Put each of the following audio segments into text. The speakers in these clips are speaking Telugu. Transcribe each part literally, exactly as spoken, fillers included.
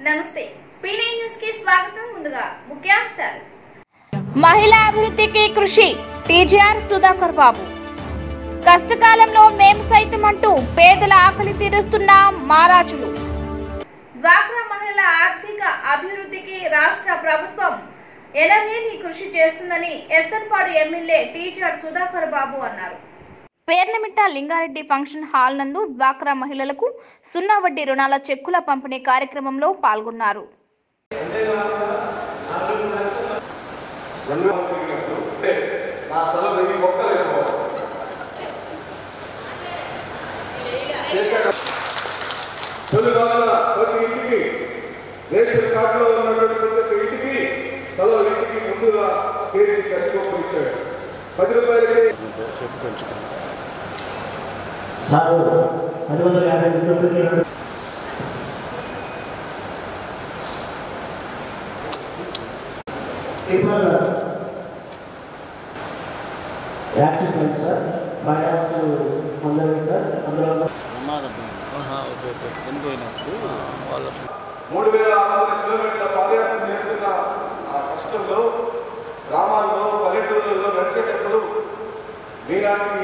నమస్తే పీనే న్యూస్ కి స్వాగతం ముందుగా ముఖ్యాంశాలు మహిళా అభివృద్ధికి కృషి టీజీఆర్ సుధాకర్ బాబు కష్టకాలంలో మేము సైతం అంటూ పేదల ఆకలి తీరుస్తున్న మారాజులు డ్వాక్రా మహిళల ఆర్థిక అభివృద్ధికి రాష్ట్ర ప్రభుత్వం ఎనలేని కృషి చేస్తుందని ఎస్ఎన్పాడు ఎమ్మెల్యే టీజీఆర్ సుధాకర్ బాబు అన్నారు. పేర్నమిట్ట లింగారెడ్డి ఫంక్షన్ హాల్ నందు డ్వాక్రా మహిళలకు సున్నా వడ్డీ రుణాల చెక్కుల పంపిణీ కార్యక్రమంలో పాల్గొన్నారు. సారు పది వందల యాభై రూపాయలు యాక్సిడెంట్ సార్ మా యాక్స్ పొందాలి సార్ అందులో మూడు వేల ఆరు వందల కిలోమీటర్ల పాదయాత్ర చేస్తున్న ఆ కష్టంలో గ్రామాల్లో పల్లెటూళ్ళలో నడిచేటప్పుడు మీలాంటి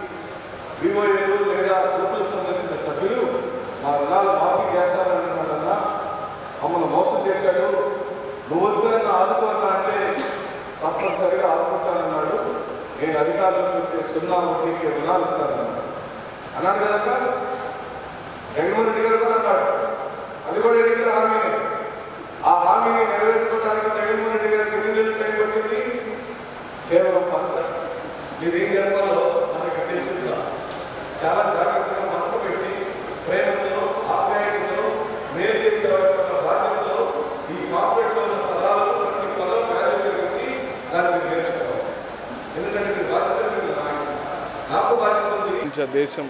వివోఏలు లేదా గ్రూపులకు సంబంధించిన సభ్యులు మా రుణాలు మాఫీ చేస్తారన్నమాట. మమ్మల్ని మోసం చేశాడు, నువ్వు వస్తానన్న ఆదుకోవాలన్నా అంటే తప్పనిసరిగా ఆదుకుంటానన్నాడు. నేను అధికారులకు వచ్చే సున్నా వడ్డీకి రుణాలు ఇస్తానన్నాడు అన్నాడు కదా. జగన్మోహన్ రెడ్డి గారు కూడా అన్నాడు, అది కూడా ఎన్నికల హామీని. ఆ హామీని నెరవేర్చుకోవడానికి జగన్మోహన్ రెడ్డి గారికి ఎన్ని నెలలు టైం పట్టింది? కేవలం పంత. మీరేం జరగాలో మనకి తెలిసిందిగా చాలా జాగ్రత్తగా మనసు పెట్టి ప్రేమతో ఆప్యాయతతో మేలు చేసే బాధ్యతలో ఈ కార్పొరేట్లో ఉన్న పదాలు ప్రతి పదం వాల్యూ పెరిగింది. దాన్ని మీరు నేర్చుకోవాలి. ఎందుకంటే మీ బాధ్యత మీరు నాకు బాధ్యత ఉంది. దేశం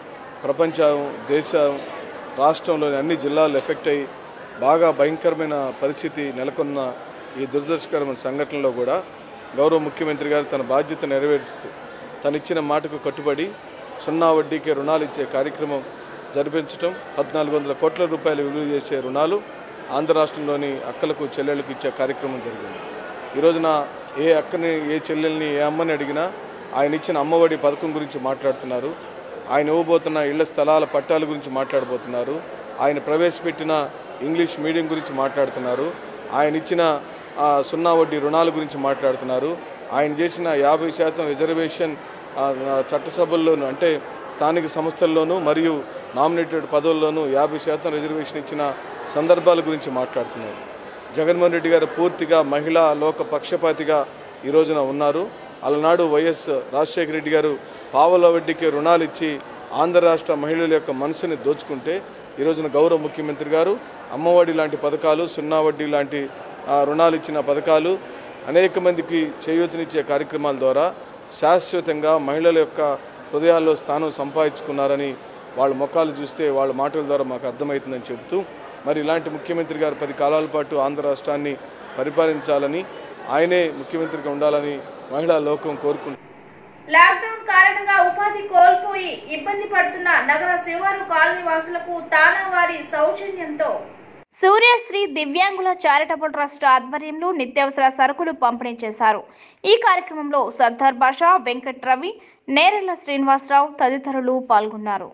ప్రపంచం దేశం రాష్ట్రంలోని అన్ని జిల్లాలు ఎఫెక్ట్ అయ్యి బాగా భయంకరమైన పరిస్థితి నెలకొన్న ఈ దురదృష్టకరమైన సంఘటనలో కూడా గౌరవ ముఖ్యమంత్రి గారు తన బాధ్యత నెరవేరుస్తూ తను ఇచ్చిన మాటకు కట్టుబడి సున్నా వడ్డీకి రుణాలు ఇచ్చే కార్యక్రమం జరిపించడం, పద్నాలుగు వందల కోట్ల రూపాయలు విలువ చేసే రుణాలు ఆంధ్ర రాష్ట్రంలోని అక్కలకు చెల్లెళ్ళకు ఇచ్చే కార్యక్రమం జరిగింది. ఈ రోజున ఏ అక్కని ఏ చెల్లెల్ని ఏ అమ్మని అడిగినా ఆయన ఇచ్చిన అమ్మఒడి పథకం గురించి మాట్లాడుతున్నారు. ఆయన ఇవ్వబోతున్న ఇళ్ల స్థలాల పట్టాల గురించి మాట్లాడబోతున్నారు. ఆయన ప్రవేశపెట్టిన ఇంగ్లీష్ మీడియం గురించి మాట్లాడుతున్నారు. ఆయన ఇచ్చిన సున్నా వడ్డీ రుణాల గురించి మాట్లాడుతున్నారు. ఆయన చేసిన యాభై శాతం రిజర్వేషన్ చట్టసభల్లోనూ అంటే స్థానిక సంస్థల్లోనూ మరియు నామినేటెడ్ పదవుల్లోనూ యాభై శాతం రిజర్వేషన్ ఇచ్చిన సందర్భాల గురించి మాట్లాడుతున్నారు. జగన్మోహన్ రెడ్డి గారు పూర్తిగా మహిళా లోక పక్షపాతిగా ఈ రోజున ఉన్నారు. అలనాడు వైఎస్ రాజశేఖర రెడ్డి గారు పావల వడ్డీకి రుణాలు ఇచ్చి ఆంధ్ర రాష్ట్ర మహిళల యొక్క మనసుని దోచుకుంటే ఈ రోజున గౌరవ ముఖ్యమంత్రి గారు అమ్మఒడి లాంటి పథకాలు, సున్నా వడ్డీ లాంటి రుణాలు ఇచ్చిన పథకాలు, అనేక మందికి చేయూతనిచ్చే కార్యక్రమాల ద్వారా శాశ్వతంగా మహిళల యొక్క హృదయాల్లో స్థానం సంపాదించుకున్నారని వాళ్ళ ముఖాలు చూస్తే వాళ్ళ మాటల ద్వారా మాకు అర్థమవుతుందని చెబుతూ మరి ఇలాంటి ముఖ్యమంత్రి గారు పది కాలాల పాటు ఆంధ్ర రాష్ట్రాన్ని పరిపాలించాలని, ఆయనే ముఖ్యమంత్రిగా ఉండాలని మహిళా లోకం కోరుకుంటున్నారు. లాక్డౌన్ కారణంగా ఉపాధి కోల్పోయి ఇబ్బంది పడుతున్న నగర శివారు కాలనీ వాసులకు తానా వారి సౌజన్యంతో సూర్యశ్రీ దివ్యాంగుల చారిటబుల్ ట్రస్ట్ ఆధ్వర్యంలో నిత్యావసర సరుకులు పంపిణీ చేశారు. ఈ కార్యక్రమంలో సర్దార్ బాషా, వెంకట్ రవి, నేరెళ్ల శ్రీనివాసరావు తదితరులు పాల్గొన్నారు.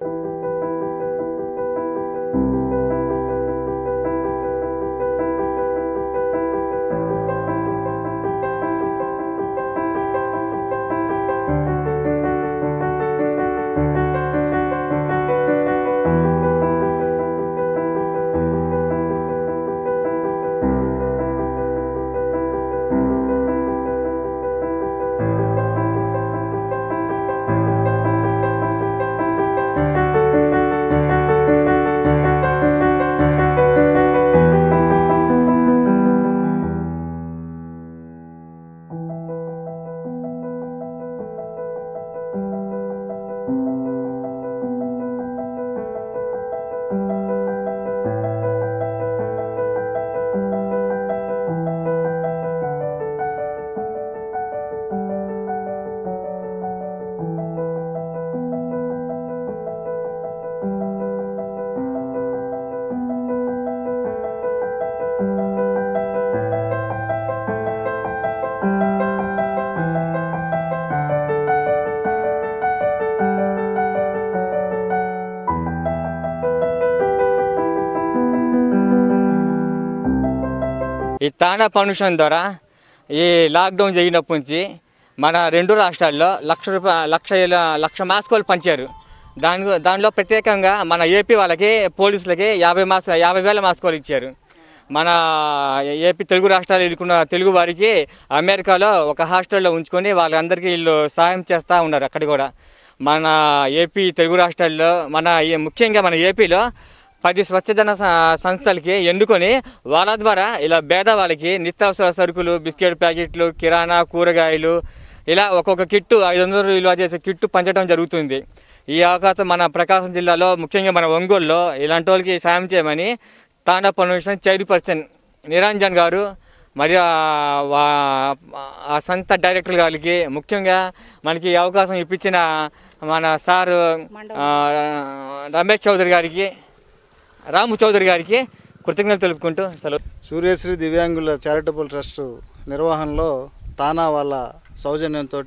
ఈ తానా ఫౌండేషన్ ద్వారా ఈ లాక్డౌన్ జరిగినప్పటి నుంచి మన రెండు రాష్ట్రాల్లో లక్ష రూపాయ లక్ష లక్ష మాస్కులు పంచారు. దాని దానిలో ప్రత్యేకంగా మన ఏపీ వాళ్ళకి పోలీసులకి యాభై మాస్ యాభై వేల మాస్కులు ఇచ్చారు. మన ఏపీ తెలుగు రాష్ట్రాలు ఇరుకున్న తెలుగు వారికి అమెరికాలో ఒక హాస్టల్లో ఉంచుకొని వాళ్ళందరికీ వీళ్ళు సహాయం చేస్తూ ఉన్నారు. అక్కడ కూడా మన ఏపీ తెలుగు రాష్ట్రాల్లో మన ముఖ్యంగా మన ఏపీలో పది స్వచ్ఛధన సంస్థలకి ఎన్నుకొని వాళ్ళ ద్వారా ఇలా పేదవాళ్ళకి నిత్యావసర సరుకులు, బిస్కెట్ ప్యాకెట్లు, కిరాణా, కూరగాయలు ఇలా ఒక్కొక్క కిట్టు ఐదు వందలు విలువ చేసే కిట్టు పంచడం జరుగుతుంది. ఈ అవకాశం మన ప్రకాశం జిల్లాలో ముఖ్యంగా మన ఒంగోలులో ఇలాంటి వాళ్ళకి సాయం చేయమని తాండా ఫౌండేషన్ చైర్పర్సన్ నిరంజన్ గారు మరియు ఆ సంస్థ డైరెక్టర్ గారికి ముఖ్యంగా మనకి అవకాశం ఇప్పించిన మన సారు రమేష్ చౌదరి గారికి, రాము చౌదరి గారికి కృతజ్ఞతలు తెలుపుకుంటూ సెలవు. సూర్యశ్రీ దివ్యాంగుల చారిటబుల్ ట్రస్ట్ నిర్వహణలో తానా వాళ్ళ సౌజన్యంతో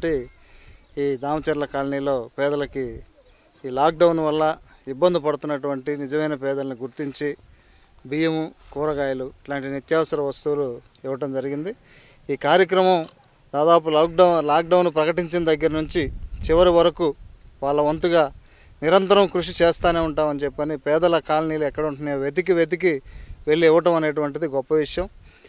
ఈ దామచర్ల కాలనీలో పేదలకి ఈ లాక్డౌన్ వల్ల ఇబ్బంది పడుతున్నటువంటి నిజమైన పేదలను గుర్తించి బియ్యము, కూరగాయలు ఇట్లాంటి నిత్యావసర వస్తువులు ఇవ్వటం జరిగింది. ఈ కార్యక్రమం దాదాపు లాక్డౌన్ లాక్డౌన్ ప్రకటించిన దగ్గర నుంచి చివరి వరకు వాళ్ళ వంతుగా నిరంతరం కృషి చేస్తూనే ఉంటామని చెప్పని పేదల కాలనీలు ఎక్కడ ఉంటున్నాయో వెతికి వెతికి వెళ్ళి ఇవ్వటం అనేటువంటిది గొప్ప విషయం.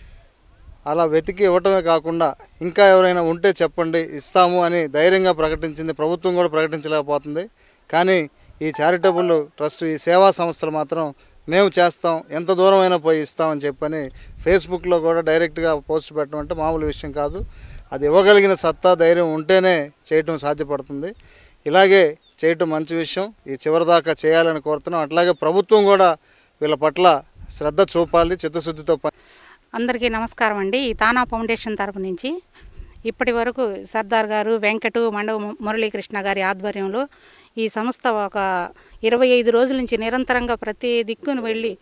అలా వెతికి ఇవ్వటమే కాకుండా ఇంకా ఎవరైనా ఉంటే చెప్పండి ఇస్తాము అని ధైర్యంగా ప్రకటించింది. ప్రభుత్వం కూడా ప్రకటించలేకపోతుంది. కానీ ఈ చారిటబుల్ ట్రస్ట్, ఈ సేవా సంస్థలు మాత్రం మేము చేస్తాం, ఎంత దూరమైనా పోయి ఇస్తామని చెప్పని ఫేస్బుక్లో కూడా డైరెక్ట్గా పోస్ట్ పెట్టడం అంటే మామూలు విషయం కాదు. అది ఇవ్వగలిగిన సత్తా, ధైర్యం ఉంటేనే చేయటం సాధ్యపడుతుంది. ఇలాగే చేయటం మంచి విషయం. ఈ చివరిదాకా చేయాలని కోరుతున్నాం. అట్లాగే ప్రభుత్వం కూడా వీళ్ళ పట్ల శ్రద్ధ చూపాలి, చిత్తశుద్ధితో. అందరికీ నమస్కారం అండి. ఈ తానా ఫౌండేషన్ తరపు నుంచి ఇప్పటి వరకు సర్దార్ గారు, వెంకటు, మండవ మురళీకృష్ణ గారి ఆధ్వర్యంలో ఈ సంస్థ ఒక ఇరవై ఐదు రోజుల నుంచి నిరంతరంగా ప్రతి దిక్కును వెళ్ళి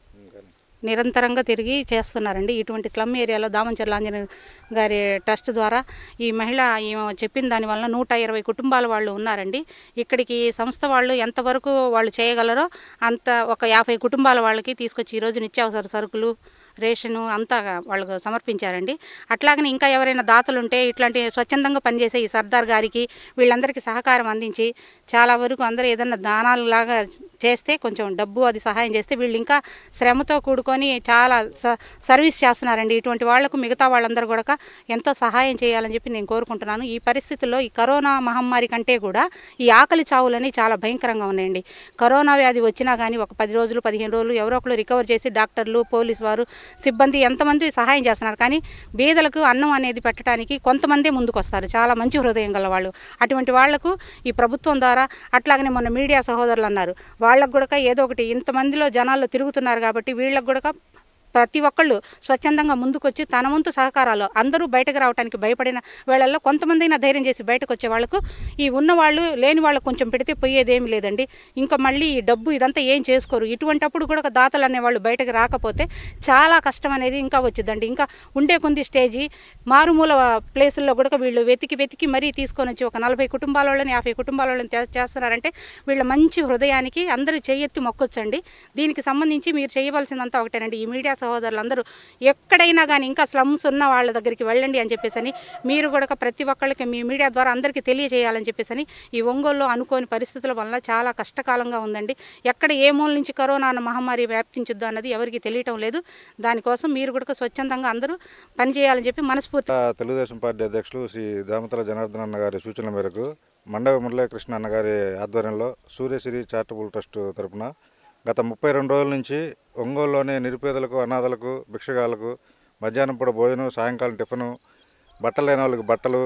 నిరంతరంగా తిరిగి చేస్తున్నారండి. ఇటువంటి స్లమ్ ఏరియాలో దామంచర్ల ఆంజనేయ గారి ట్రస్ట్ ద్వారా ఈ మహిళ చెప్పిన దానివల్ల నూట ఇరవై కుటుంబాల వాళ్ళు ఉన్నారండి. ఇక్కడికి సంస్థ వాళ్ళు ఎంతవరకు వాళ్ళు చేయగలరో అంత ఒక యాభై కుటుంబాల వాళ్ళకి తీసుకొచ్చి ఈరోజు నిత్యావసర సరుకులు, రేషను అంతా వాళ్ళకు సమర్పించారండి. అట్లాగనే ఇంకా ఎవరైనా దాతలు ఉంటే ఇట్లాంటి స్వచ్ఛందంగా పనిచేసే ఈ సర్దార్ గారికి వీళ్ళందరికీ సహకారం అందించి చాలా వరకు అందరూ ఏదన్నా దానాలు లాగా చేస్తే కొంచెం డబ్బు అది సహాయం చేస్తే వీళ్ళు ఇంకా శ్రమతో కూడుకొని చాలా సర్వీస్ చేస్తున్నారండి. ఇటువంటి వాళ్లకు మిగతా వాళ్ళందరూ కూడా ఎంతో సహాయం చేయాలని చెప్పి నేను కోరుకుంటున్నాను. ఈ పరిస్థితుల్లో ఈ కరోనా మహమ్మారి కంటే కూడా ఈ ఆకలి చావులని చాలా భయంకరంగా ఉన్నాయండి. కరోనా వ్యాధి వచ్చినా కానీ ఒక పది రోజులు పదిహేను రోజులు ఎవరో ఒకరు రికవర్ చేసి డాక్టర్లు, పోలీసు వారు, సిబ్బంది ఎంతమంది సహాయం చేస్తున్నారు. కానీ బీదలకు అన్నం అనేది పెట్టడానికి కొంతమందే ముందుకు వస్తారు, చాలా మంచి హృదయం గల వాళ్ళు. అటువంటి వాళ్లకు ఈ ప్రభుత్వం ద్వారా అట్లాగనే మొన్న మీడియా సహోదరులు అన్నారు, వాళ్ళకు కూడా ఏదో ఒకటి ఇంతమందిలో జనాల్లో తిరుగుతున్నారు కాబట్టి వీళ్ళకు కూడా ప్రతి ఒక్కళ్ళు స్వచ్ఛందంగా ముందుకొచ్చి తన వంతు సహకారాలు అందరూ బయటకు రావడానికి భయపడిన వేళల్లో కొంతమంది అయినా ధైర్యం చేసి బయటకు వచ్చే వాళ్ళకు ఈ ఉన్నవాళ్ళు లేని వాళ్ళకు కొంచెం పెడితే పోయేదేమీ లేదండి. ఇంకా మళ్ళీ ఈ డబ్బు ఇదంతా ఏం చేసుకోరు. ఇటువంటప్పుడు కూడా దాతలు అనేవాళ్ళు బయటకు రాకపోతే చాలా కష్టం అనేది ఇంకా వచ్చిందండి. ఇంకా ఉండే కొంది స్టేజీ మారుమూల ప్లేసుల్లో కూడా వీళ్ళు వెతికి వెతికి మరీ తీసుకొని వచ్చి ఒక నలభై కుటుంబాల వాళ్ళని యాభై కుటుంబాల వాళ్ళని చేస్తున్నారంటే వీళ్ళ మంచి హృదయానికి అందరూ చేయెత్తి మొక్కొచ్చండి. దీనికి సంబంధించి మీరు చేయవలసిందంతా ఒకటేనండి. ఈ మీడియా సహోదరులందరూ ఎక్కడైనా కానీ ఇంకా స్లమ్స్ ఉన్న వాళ్ళ దగ్గరికి వెళ్ళండి అని చెప్పేసి మీరు కూడా ప్రతి ఒక్కళ్ళకి మీ మీడియా ద్వారా అందరికీ తెలియజేయాలని చెప్పేసి ఈ ఒంగోలులో అనుకోని పరిస్థితుల వల్ల చాలా కష్టకాలంగా ఉందండి. ఎక్కడ ఏ మూల నుంచి కరోనా మహమ్మారి వ్యాప్తించుద్దు అన్నది ఎవరికి తెలియటం లేదు. దానికోసం మీరు కూడా స్వచ్ఛందంగా అందరూ పనిచేయాలని చెప్పి మనస్ఫూర్తి. తెలుగుదేశం పార్టీ అధ్యక్షులు శ్రీ దామతల జనార్దన్ అన్న గారి సూచనల మేరకు మండవ మురళీకృష్ణ అన్న గారి ఆధ్వర్యంలో సూర్యశ్రీ చారిటబుల్ ట్రస్ట్ తరఫున గత ముప్పై రెండు రోజుల నుంచి ఒంగోలులోని నిరుపేదలకు, అనాథలకు, భిక్షగాలకు మధ్యాహ్నం పూట భోజనం, సాయంకాలం టిఫను, బట్టలు లేని వాళ్ళకి బట్టలు,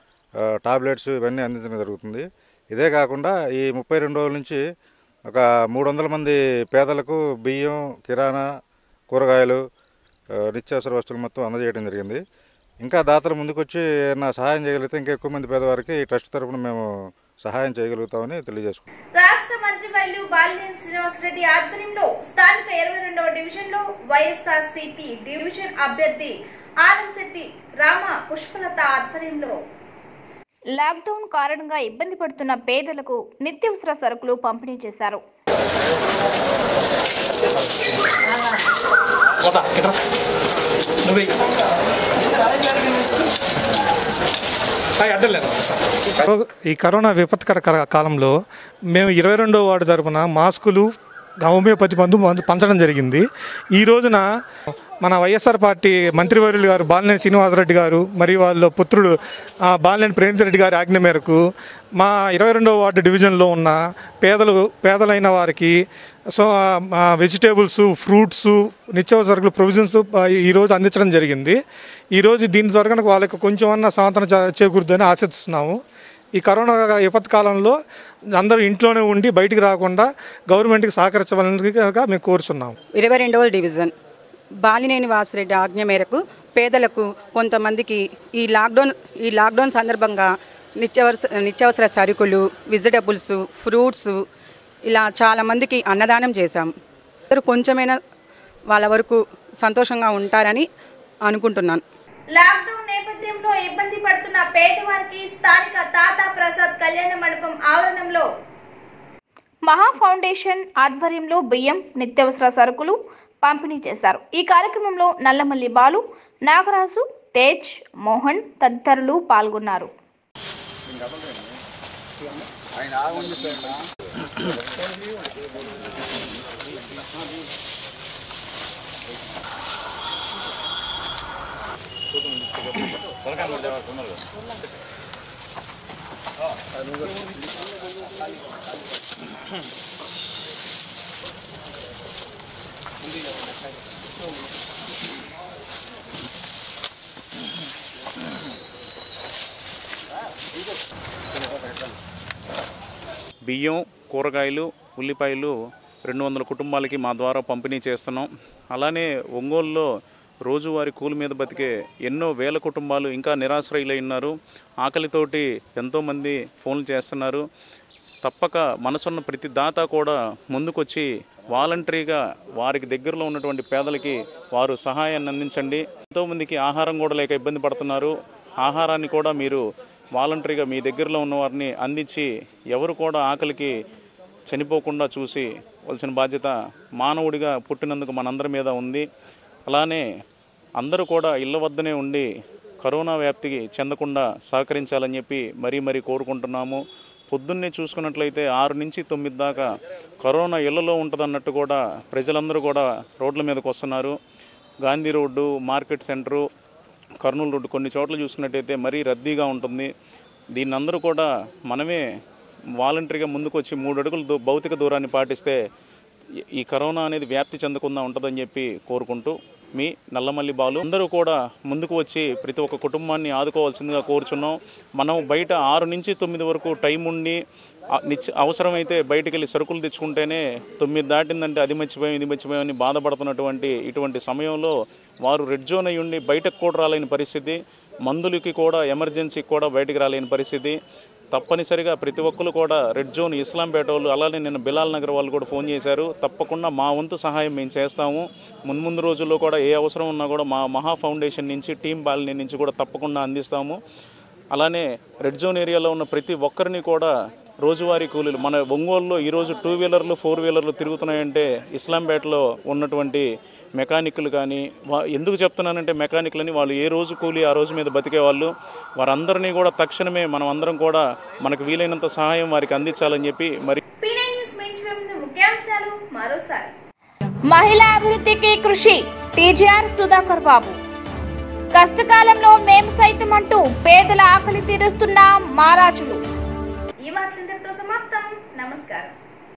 టాబ్లెట్స్ ఇవన్నీ అందించడం జరుగుతుంది. ఇదే కాకుండా ఈ ముప్పై రెండు రోజుల నుంచి ఒక మూడు వందల మంది పేదలకు బియ్యం, కిరాణా, కూరగాయలు, నిత్యావసర వస్తువులు మొత్తం అందజేయడం జరిగింది. ఇంకా దాతలు ముందుకొచ్చి ఏమైనా సహాయం చేయగలిగితే ఇంకా ఎక్కువ మంది పేదవారికి ఈ ట్రస్ట్ తరఫున మేము సహాయం చేయగలుగుతామని తెలియజేసుకుంటాం. రాష్ట్ర మంత్రి వర్యులు బాలినేని శ్రీనివాసరెడ్డి ఆధ్వర్యంలో స్థానిక ఇరవై రెండవ డివిజన్ లో వైఎస్ఆర్ సిపి డివిజన్ అభ్యర్థి ఆనంశెట్టి రామ పుష్పలత ఆధ్వర్యంలో లాక్డౌన్ కారణంగా ఇబ్బంది పడుతున్న పేదలకు నిత్యావసర సరుకులు పంపిణీ చేశారు. ఈ కరోనా విపత్కర కాలంలో మేము ఇరవై రెండో వార్డు తరపున మాస్కులు హోమియోపతి మందు పంచడం జరిగింది. ఈ రోజున మన వైఎస్ఆర్ పార్టీ మంత్రివర్యులు గారు బాలినేని శ్రీనివాసరెడ్డి గారు మరియు వాళ్ళ పుత్రుడు బాలినేని ప్రేమిత్ రెడ్డి గారి ఆజ్ఞ మేరకు మా ఇరవై రెండవ వార్డు డివిజన్లో ఉన్న పేదలు పేదలైన వారికి సో వెజిటేబుల్స్, ఫ్రూట్స్, నిత్యావసరకులు ప్రొవిజన్స్ ఈరోజు అందించడం జరిగింది. ఈరోజు దీని ద్వారా కనుక వాళ్ళకి కొంచెం అన్న సాంతన చేకూరుద్దని ఆశిస్తున్నాము. ఈ కరోనా విపత్తు కాలంలో అందరూ ఇంట్లోనే ఉండి బయటికి రాకుండా గవర్నమెంట్కి సహకరించవాలని మేము కోరుచున్నాము. ఇరవై రెండవ డివిజన్ బాలినేని వాసిరెడ్డి ఆజ్ఞ మేరకు పేదలకు కొంతమందికి ఈ లాక్డౌన్ ఈ లాక్డౌన్ సందర్భంగా నిత్యావసర నిత్యావసర సరుకులు, వెజిటబుల్స్, ఫ్రూట్స్ ఇలా చాలామందికి అన్నదానం చేశాము. కొంచెమైనా వాళ్ళ వరకు సంతోషంగా ఉంటారని అనుకుంటున్నాను. లాక్డౌన్ నేపథ్యంలో ఇబ్బంది పడుతున్న పేదవారికి స్థానిక తాతా ప్రసాద్ కళ్యాణ మండపం ఆవరణంలో మహా ఫౌండేషన్ ఆధ్వర్యంలో బియ్యం, నిత్యావసర సరుకులు పంపిణీ చేశారు. ఈ కార్యక్రమంలో నల్లమల్లి బాలు, నాగరాజు, తేజ్, మోహన్ తదితరులు పాల్గొన్నారు. బియ్యం, కూరగాయలు, ఉల్లిపాయలు రెండు వందల కుటుంబాలకి మా ద్వారా పంపిణీ చేస్తున్నాం. అలానే ఒంగోలులో రోజువారీ కూలి మీద బతికే ఎన్నో వేల కుటుంబాలు ఇంకా నిరాశ్రయులై ఉన్నారు. ఆకలితోటి ఎంతోమంది ఫోన్లు చేస్తున్నారు. తప్పక మనసున్న ప్రతి దాత కూడా ముందుకొచ్చి వాలంటరీగా వారికి దగ్గరలో ఉన్నటువంటి పేదలకి వారు సహాయాన్ని అందించండి. ఎంతోమందికి ఆహారం కూడా లేక ఇబ్బంది పడుతున్నారు. ఆహారాన్ని కూడా మీరు వాలంటరీగా మీ దగ్గరలో ఉన్న వారిని అందించి ఎవరు కూడా ఆకలికి చనిపోకుండా చూసి వలసిన బాధ్యత మానవుడిగా పుట్టినందుకు మనందరి మీద ఉంది. అలానే అందరూ కూడా ఇళ్ల వద్దనే ఉండి కరోనా వ్యాప్తికి చెందకుండా సహకరించాలని చెప్పి మరీ మరీ కోరుకుంటున్నాము. పొద్దున్నే చూసుకున్నట్లయితే ఆరు నుంచి తొమ్మిది దాకా కరోనా ఇళ్లలో ఉంటుందన్నట్టు కూడా ప్రజలందరూ కూడా రోడ్ల మీదకి వస్తున్నారు. Gandhi road, market centre, Kurnool road కొన్ని చోట్ల చూసుకున్నట్టయితే మరీ రద్దీగా ఉంటుంది. దీన్ని అందరూ కూడా మనమే వాలంటరీగా ముందుకు వచ్చి మూడు అడుగులు భౌతిక దూరాన్ని పాటిస్తే ఈ కరోనా అనేది వ్యాప్తి చెందకుండా ఉంటుందని చెప్పి కోరుకుంటూ మీ నల్లమల్లి బాలు. అందరూ కూడా ముందుకు వచ్చి ప్రతి ఒక్క కుటుంబాన్ని ఆదుకోవాల్సిందిగా కోరుచున్నాం. మనం బయట ఆరు నుంచి తొమ్మిది వరకు టైం ఉండి నిత్య అవసరమైతే బయటికి వెళ్ళి సరుకులు తెచ్చుకుంటేనే తొమ్మిది దాటిందంటే అది మర్చిపోయాం ఇది మర్చిపోయామని బాధపడుతున్నటువంటి ఇటువంటి సమయంలో వారు రెడ్ జోన్ అయ్యి ఉండి బయటకు కూడా రాలేని పరిస్థితి, మందులకి కూడా ఎమర్జెన్సీకి కూడా బయటికి రాలేని పరిస్థితి. తప్పనిసరిగా ప్రతి ఒక్కరు కూడా రెడ్ జోన్ ఇస్లాంపేట వాళ్ళు, అలానే నిన్న బిలాల్ నగర్ వాళ్ళు కూడా ఫోన్ చేశారు. తప్పకుండా మా వంతు సహాయం మేము చేస్తాము. మున్ముందు రోజుల్లో కూడా ఏ అవసరం ఉన్నా కూడా మా మహా ఫౌండేషన్ నుంచి, టీం బాలినేని నుంచి కూడా తప్పకుండా అందిస్తాము. అలానే రెడ్ జోన్ ఏరియాలో ఉన్న ప్రతి ఒక్కరిని కూడా రోజువారీ కూలీలు మన ఒంగోలులో ఈరోజు టూ వీలర్లు, ఫోర్ వీలర్లు తిరుగుతున్నాయంటే ఇస్లాంపేటలో ఉన్నటువంటి మెకానిక్లు కానీ, ఎందుకు చెప్తున్నానంటే మెకానిక్లని వాళ్ళు ఏ రోజు కూలీ ఆ రోజు మీద బతికే వాళ్ళు, వారందరినీ కూడా తక్షణమే మనం అందరం కూడా మనకు వీలైనంత సహాయం వారికి అందించాలని చెప్పి మరి మహిళా అభివృద్ధికి కృషి టీజీఆర్ సుధాకర్ బాబు. కష్టకాలంలో మేము సైతం అంటూ పేదల ఆకలి తీరుస్తున్న మారాజులు. ఈ వార్తలందరితో సమాప్తం. నమస్కారం.